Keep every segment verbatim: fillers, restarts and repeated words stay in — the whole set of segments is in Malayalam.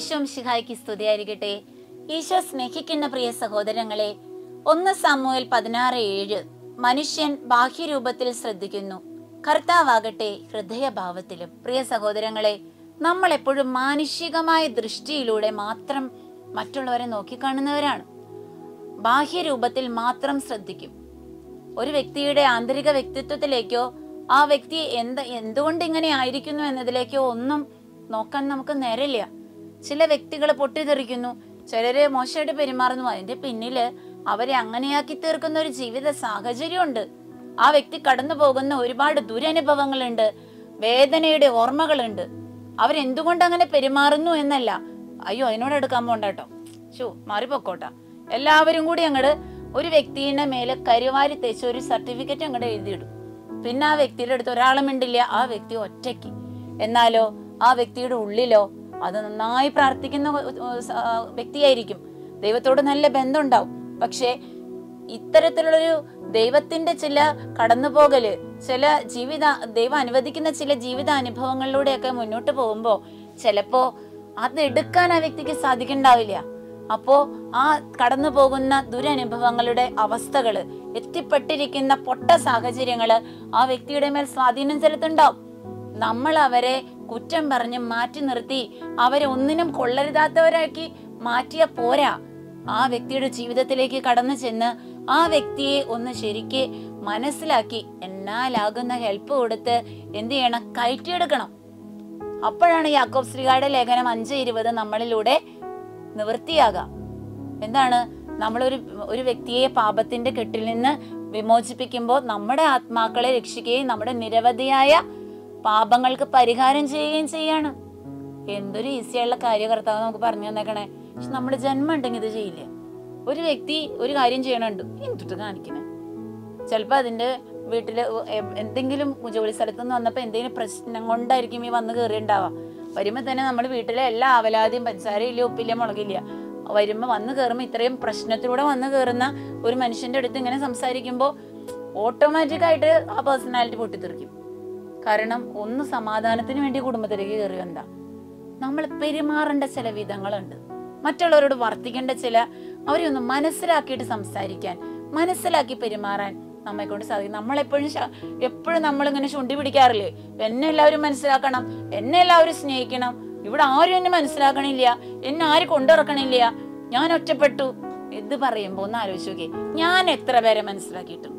ഈശോ മിശിഹായ്ക്ക് സ്തുതിയായിരിക്കട്ടെ. ഈശോ സ്നേഹിക്കുന്ന പ്രിയ സഹോദരങ്ങളെ, ഒന്ന് സാമുവേൽ പതിനാറ് ഏഴ് മനുഷ്യൻ ബാഹ്യരൂപത്തിൽ ശ്രദ്ധിക്കുന്നു, കർത്താവാകട്ടെ ഹൃദയഭാവത്തിലും. പ്രിയ സഹോദരങ്ങളെ, നമ്മൾ എപ്പോഴും മാനുഷികമായ ദൃഷ്ടിയിലൂടെ മാത്രം മറ്റുള്ളവരെ നോക്കിക്കാണുന്നവരാണ്. ബാഹ്യരൂപത്തിൽ മാത്രം ശ്രദ്ധിക്കും. ഒരു വ്യക്തിയുടെ ആന്തരിക വ്യക്തിത്വത്തിലേക്കോ ആ വ്യക്തി എന്ത് എന്തുകൊണ്ട് ഇങ്ങനെ ആയിരിക്കുന്നു എന്നതിലേക്കോ ഒന്നും നോക്കാൻ നമുക്ക് നേരമില്ല. ചില വ്യക്തികൾ പൊട്ടിത്തെറിക്കുന്നു, ചിലര് മോശമായിട്ട് പെരുമാറുന്നു. അതിന്റെ പിന്നില് അവരെ അങ്ങനെയാക്കി തീർക്കുന്ന ഒരു ജീവിത സാഹചര്യമുണ്ട്. ആ വ്യക്തി കടന്നു പോകുന്ന ഒരുപാട് ദുരനുഭവങ്ങളുണ്ട്, വേദനയുടെ ഓർമ്മകളുണ്ട്. അവരെന്തുകൊണ്ട് അങ്ങനെ പെരുമാറുന്നു എന്നല്ല, അയ്യോ അതിനോട് എടുക്കാൻ പോണ്ടാട്ടോ, ഷോ മാറിപ്പോക്കോട്ടാ, എല്ലാവരും കൂടി അങ്ങോട്ട് ഒരു വ്യക്തിയുടെ മേലെ കരുവാരി തേച്ച് ഒരു സർട്ടിഫിക്കറ്റ് അങ്ങോട്ട് എഴുതിയിടും. പിന്നെ ആ വ്യക്തിയുടെ അടുത്ത് ഒരാളും മിണ്ടില്ല, ആ വ്യക്തി ഒറ്റയ്ക്ക്. എന്നാലോ ആ വ്യക്തിയുടെ ഉള്ളിലോ അത് നന്നായി പ്രാർത്ഥിക്കുന്ന വ്യക്തിയായിരിക്കും, ദൈവത്തോട് നല്ല ബന്ധമുണ്ടാവും. പക്ഷെ ഇത്തരത്തിലുള്ളൊരു ദൈവത്തിന്റെ ചില കടന്നുപോകല്, ചില ജീവിത ദൈവം അനുവദിക്കുന്ന ചില ജീവിത അനുഭവങ്ങളിലൂടെയൊക്കെ മുന്നോട്ട് പോകുമ്പോ ചിലപ്പോ അതെടുക്കാൻ ആ വ്യക്തിക്ക് സാധിക്കണ്ടാവില്ല. അപ്പോ ആ കടന്നു പോകുന്ന ദുരനുഭവങ്ങളുടെ അവസ്ഥകള്, എത്തിപ്പെട്ടിരിക്കുന്ന പൊട്ട സാഹചര്യങ്ങള് ആ വ്യക്തിയുടെ മേൽ സ്വാധീനം ചെലുത്തുണ്ടാവും. നമ്മൾ അവരെ കുറ്റം പറഞ്ഞ് മാറ്റി നിർത്തി അവരെ ഒന്നിനും കൊള്ളരുതാത്തവരാക്കി മാറ്റിയ പോരാ. ആ വ്യക്തിയുടെ ജീവിതത്തിലേക്ക് കടന്നു ചെന്ന് ആ വ്യക്തിയെ ഒന്ന് ശരിക്ക് മനസ്സിലാക്കി എന്നാലാകുന്ന ഹെൽപ്പ് കൊടുത്ത് എന്ത് ചെയ്യണം, കയറ്റിയെടുക്കണം. അപ്പോഴാണ് യാക്കോബ് ശ്രീകായുടെ ലേഖനം അഞ്ച് ഇരുപത് നമ്മളിലൂടെ നിവൃത്തിയാകാം. എന്താണ്, നമ്മളൊരു ഒരു വ്യക്തിയെ പാപത്തിന്റെ കെട്ടിൽ നിന്ന് വിമോചിപ്പിക്കുമ്പോൾ നമ്മുടെ ആത്മാക്കളെ രക്ഷിക്കുകയും നമ്മുടെ നിരവധിയായ പാപങ്ങൾക്ക് പരിഹാരം ചെയ്യുകയും ചെയ്യാണ്. എന്തൊരു ഈസിയായുള്ള കാര്യകർത്താവ് നമുക്ക് പറഞ്ഞു തന്നേക്കണേ. പക്ഷെ നമ്മുടെ ജന്മം ഉണ്ടെങ്കിൽ ഇത് ചെയ്യില്ല. ഒരു വ്യക്തി ഒരു കാര്യം ചെയ്യണുണ്ട്, എന്തിട്ട് കാണിക്കണേ. ചിലപ്പോ അതിന്റെ വീട്ടില് എന്തെങ്കിലും ജോലി സ്ഥലത്ത് നിന്ന് വന്നപ്പോ എന്തെങ്കിലും പ്രശ്നം കൊണ്ടായിരിക്കും ഈ വന്ന് കയറിയുണ്ടാവാ. വരുമ്പോ തന്നെ നമ്മുടെ വീട്ടിലെ എല്ലാ അവലാദ്യം പഞ്ചസാരയില്ല, ഉപ്പില്ല, മുളകില്ല. വരുമ്പോ വന്ന് കയറുമ്പോ ഇത്രയും പ്രശ്നത്തിലൂടെ വന്ന് കയറുന്ന ഒരു മനുഷ്യന്റെ അടുത്ത് ഇങ്ങനെ സംസാരിക്കുമ്പോ ഓട്ടോമാറ്റിക് ആയിട്ട് ആ പേഴ്സണാലിറ്റി പൊട്ടിത്തെറിക്കും. കാരണം ഒന്ന് സമാധാനത്തിന് വേണ്ടി കുടുംബത്തിലേക്ക് കയറി എന്താ, നമ്മൾ പെരുമാറേണ്ട ചില വിധങ്ങളുണ്ട്. മറ്റുള്ളവരോട് വർത്തിക്കേണ്ട ചില, അവരെ ഒന്ന് മനസ്സിലാക്കിയിട്ട് സംസാരിക്കാൻ, മനസ്സിലാക്കി പെരുമാറാൻ നമ്മെ കൊണ്ട് സാധിക്കും. നമ്മളെപ്പോഴും എപ്പോഴും നമ്മളിങ്ങനെ ചുണ്ടി പിടിക്കാറില്ലേ, എന്നെ എല്ലാവരും മനസ്സിലാക്കണം, എന്നെ എല്ലാവരും സ്നേഹിക്കണം, ഇവിടെ ആരും എന്നെ മനസ്സിലാക്കണില്ല, എന്നെ ആരും കൊണ്ടിറക്കണില്ല, ഞാൻ ഒറ്റപ്പെട്ടു. ഇത് പറയുമ്പോ ഒന്ന് ആലോചിച്ച് നോക്കി, ഞാൻ എത്ര പേരെ മനസ്സിലാക്കിയിട്ടും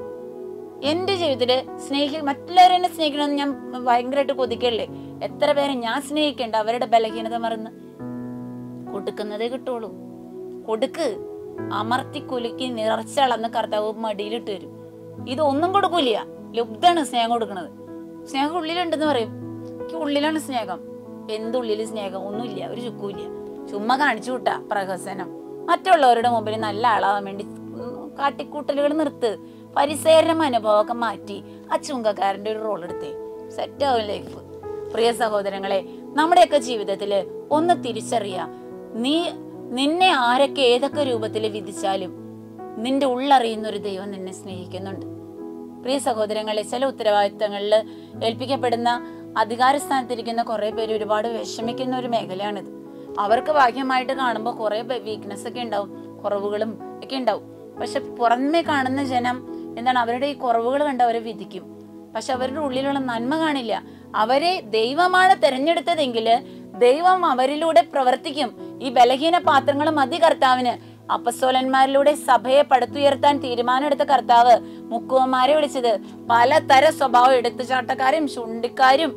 എന്റെ ജീവിതത്തില് സ്നേഹി മറ്റുള്ളവരെ എന്നെ സ്നേഹിക്കണമെന്ന് ഞാൻ ഭയങ്കരമായിട്ട് കൊതിക്കല്ലേ. എത്ര പേരെ ഞാൻ സ്നേഹിക്കണ്ട, അവരുടെ ബലഹീനത മറന്ന് കൊടുക്കുന്നതേ കിട്ടുള്ളൂ. കൊടുക്ക്, അമർത്തി കുലുക്കി നിറച്ചളന്ന് കർത്താവ് മടിയിലിട്ട് വരും. ഇതൊന്നും കൊടുക്കൂല, ലുബ്ധാണ് സ്നേഹം കൊടുക്കണത്. സ്നേഹം ഉള്ളിലുണ്ടെന്ന് പറയും, എനിക്ക് ഉള്ളിലാണ് സ്നേഹം. എന്തുള്ളില് സ്നേഹം? ഒന്നുമില്ല, ഒരു ചുക്കൂല്ല. ചുമ്മാ കാണിച്ചു വിട്ടാ പ്രഹസനം. മറ്റുള്ളവരുടെ മുമ്പിൽ നല്ല ആളാവാൻ വേണ്ടി കാട്ടിക്കൂട്ടലുകൾ നിർത്ത്. പരിസര അനുഭവമൊക്കെ മാറ്റി ആ ചുങ്കക്കാരന്റെ ഒരു റോൾ എടുത്തേ, സെറ്റ് ആവും ലൈഫ്. പ്രിയ സഹോദരങ്ങളെ, നമ്മുടെയൊക്കെ ജീവിതത്തില് ഒന്ന് തിരിച്ചറിയാ, നീ നിന്നെ ആരൊക്കെ ഏതൊക്കെ രൂപത്തിൽ വിധിച്ചാലും നിന്റെ ഉള്ളറിയുന്ന ഒരു ദൈവം നിന്നെ സ്നേഹിക്കുന്നുണ്ട്. പ്രിയ സഹോദരങ്ങളെ, ചില ഉത്തരവാദിത്തങ്ങളിൽ ഏൽപ്പിക്കപ്പെടുന്ന അധികാരസ്ഥാനത്തിരിക്കുന്ന കുറെ പേര് ഒരുപാട് വിഷമിക്കുന്ന ഒരു മേഖലയാണിത്. അവർക്ക് ഭാഗ്യമായിട്ട് കാണുമ്പോൾ കുറെ വീക്ക്നെസ് ഒക്കെ ഉണ്ടാവും, കുറവുകളും ഒക്കെ ഉണ്ടാവും. പക്ഷെ പുറമെ കാണുന്ന ജനം എന്താണ്, അവരുടെ ഈ കുറവുകൾ കണ്ട് അവരെ വിധിക്കും. പക്ഷെ അവരുടെ ഉള്ളിലുള്ള നന്മ കാണില്ല. അവരെ ദൈവമാണ് തെരഞ്ഞെടുത്തതെങ്കിൽ ദൈവം അവരിലൂടെ പ്രവർത്തിക്കും. ഈ ബലഹീന പാത്രങ്ങൾ മതി കർത്താവിന്. അപ്പസ്തോലന്മാരിലൂടെ സഭയെ പടുത്തുയർത്താൻ തീരുമാനമെടുത്ത കർത്താവ് മുക്കുവന്മാരെ വിളിച്ചത് പലതര സ്വഭാവം, എടുത്തുചാട്ടക്കാരും ചുണ്ടിക്കാരും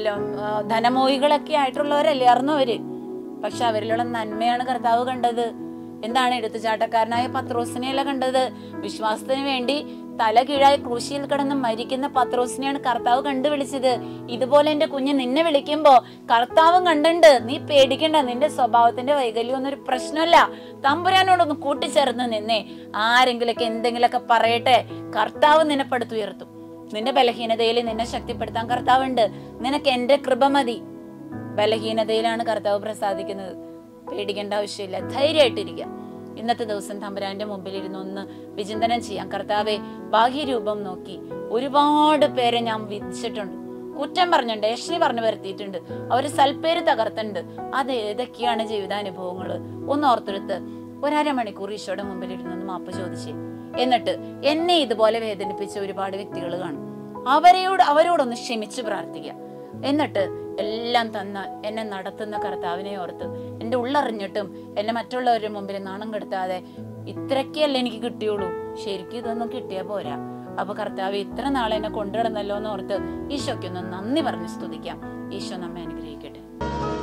ധനമോഹികളൊക്കെ ആയിട്ടുള്ളവരല്ലേ അറിഞ്ഞവര്. പക്ഷെ അവരിലുള്ള നന്മയാണ് കർത്താവ് കണ്ടത്. എന്താണ്, എടുത്തുചാട്ടക്കാരനായ പത്രോസിനെയല്ല കണ്ടത്, വിശ്വാസത്തിന് വേണ്ടി തല കീഴായി ക്രൂശിയിൽ കിടന്ന് മരിക്കുന്ന പത്രോസിനെയാണ് കർത്താവ് കണ്ടു വിളിച്ചത്. ഇതുപോലെ എന്റെ കുഞ്ഞ് നിന്നെ വിളിക്കുമ്പോ കർത്താവും കണ്ടുണ്ട്, നീ പേടിക്കണ്ട, നിന്റെ സ്വഭാവത്തിന്റെ വൈകല്യം ഒന്നും ഒരു പ്രശ്നമല്ല, തമ്പുരാനോടൊന്ന് കൂട്ടിച്ചേർന്ന് നിന്നേ. ആരെങ്കിലൊക്കെ എന്തെങ്കിലുമൊക്കെ പറയട്ടെ, കർത്താവ് നിന്നെ പടുത്തുയർത്തും. നിന്റെ ബലഹീനതയിൽ നിന്നെ ശക്തിപ്പെടുത്താൻ കർത്താവുണ്ട്. നിനക്ക് എന്റെ കൃപ മതി. ബലഹീനതയിലാണ് കർത്താവ് പ്രസാദിക്കുന്നത്. പേടിക്കേണ്ട ആവശ്യമില്ല, ധൈര്യമായിട്ടിരിക്കുക. ഇന്നത്തെ ദിവസം തമ്പുരാന്റെ മുമ്പിൽ ഇരുന്ന് ഒന്ന് വിചിന്തനം ചെയ്യാം. കർത്താവെ, ബാഹ്യരൂപം നോക്കി ഒരുപാട് പേരെ ഞാൻ വിധിച്ചിട്ടുണ്ട്, കുറ്റം പറഞ്ഞിട്ടുണ്ട്, ഏഷണി പറഞ്ഞു വരുത്തിയിട്ടുണ്ട്, അവര് സൽപ്പേര് തകർത്തുണ്ട്. അത് ഏതൊക്കെയാണ് ജീവിതാനുഭവങ്ങള് ഒന്ന് ഓർത്തെടുത്ത് ഒരര മണിക്കൂർ ഈശോയുടെ മുമ്പിൽ ഇരുന്ന് മാപ്പ് ചോദിച്ചേ. എന്നിട്ട് എന്നെ ഇതുപോലെ വേദനിപ്പിച്ച ഒരുപാട് വ്യക്തികൾ കാണും, അവരെയോട് അവരോടൊന്ന് ക്ഷമിച്ച് പ്രാർത്ഥിക്കുക. എന്നിട്ട് എല്ലാം തന്ന എന്നെ നടത്തുന്ന കർത്താവിനെ ഓർത്ത് എൻ്റെ ഉള്ളറിഞ്ഞിട്ടും എന്നെ മറ്റുള്ളവരുടെ മുമ്പിൽ നാണം കെടുത്താതെ ഇത്രയ്ക്കല്ലേ എനിക്ക് കിട്ടിയുള്ളൂ, ശരിക്കും ഇതൊന്നും കിട്ടിയാൽ പോരാ. അപ്പൊ കർത്താവ് ഇത്ര നാളെ എന്നെ കൊണ്ടുനടന്നല്ലോ എന്ന് ഓർത്ത് ഈശോയ്ക്കൊന്ന് നന്ദി പറഞ്ഞ് സ്തുതിക്കാം. ഈശോ നമ്മെ അനുഗ്രഹിക്കട്ടെ.